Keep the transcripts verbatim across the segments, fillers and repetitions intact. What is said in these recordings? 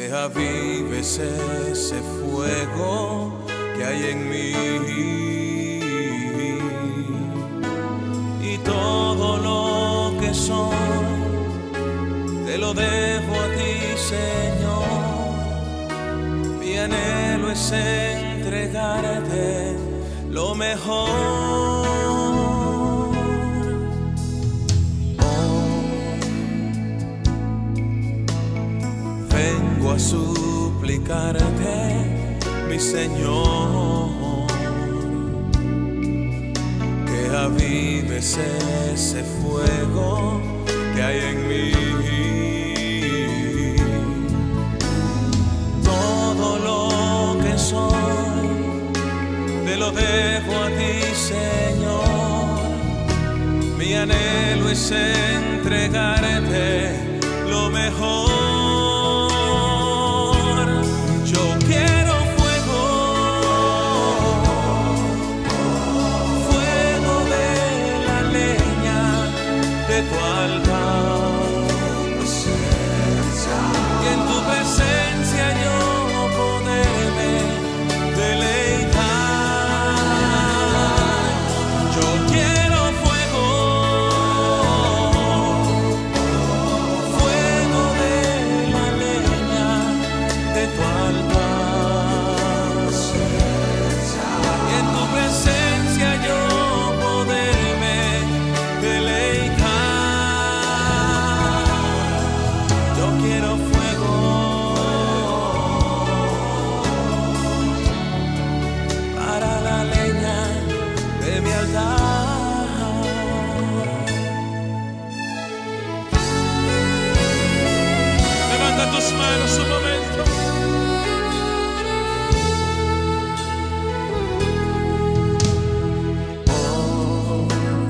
que avives ese fuego que hay en mí, y todo lo que soy te lo dejo a ti, Señor. Mi anhelo es entregarte lo mejor. Vengo a suplicarte, mi Señor, que avives ese fuego que hay en mí. Todo lo que soy te lo dejo a ti, Señor. Mi anhelo es entregarte lo mejor. De tu altar, y en tu presencia yo poderme deleitar. Yo quiero fuego, fuego de la leña de tu altar, y en tu presencia yo poderme deleitar. Quiero fuego para la leña de mi altar. Levanta tus manos un momento. Oh,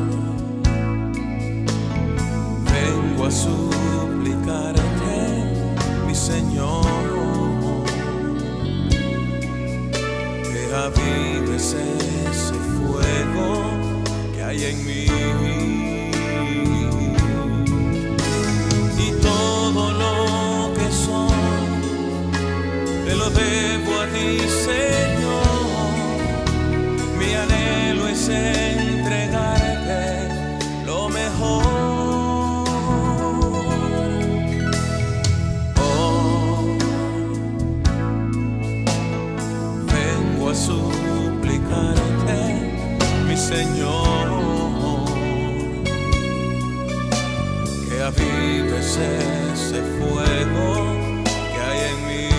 vengo a suplicarte, Señor, que avives ese fuego que hay en mí, y todo lo que soy te lo debo a ti, Señor. Mi anhelo es entregarte lo mejor. Suplicarte, mi Señor, que avives ese fuego que hay en mí.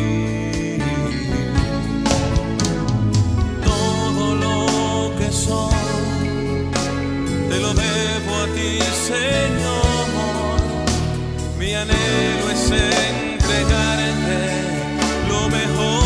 Todo lo que soy te lo debo a ti, Señor. Mi anhelo es entregarte lo mejor.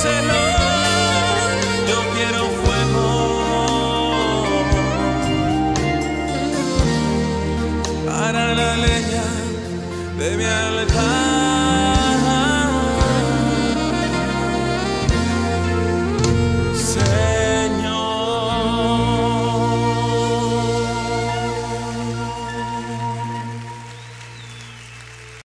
díselo, yo quiero fuego para la leña de mi altar.